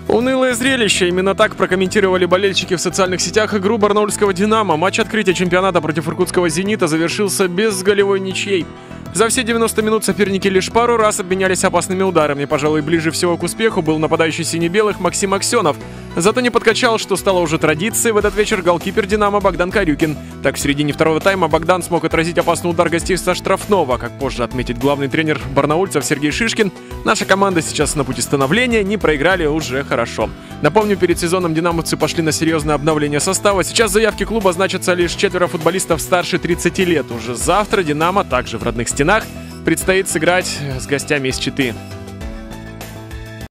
Унылое зрелище. Именно так прокомментировали болельщики в социальных сетях игру барнаульского «Динамо». Матч открытия чемпионата против иркутского «Зенита» завершился без голевой ничьей. За все 90 минут соперники лишь пару раз обменялись опасными ударами. Пожалуй, ближе всего к успеху был нападающий сине-белых Максим Аксенов. Зато не подкачал, что стало уже традицией, в этот вечер голкипер «Динамо» Богдан Корюкин. Так, в середине второго тайма Богдан смог отразить опасный удар гостей со штрафного. Как позже отметит главный тренер барнаульцев Сергей Шишкин, наша команда сейчас на пути становления, не проиграли уже хорошо. Напомню, перед сезоном динамовцы пошли на серьезное обновление состава. Сейчас в заявке клуба значатся лишь 4 футболистов старше 30 лет. Уже завтра «Динамо» также в родных стенах предстоит сыграть с гостями из Читы.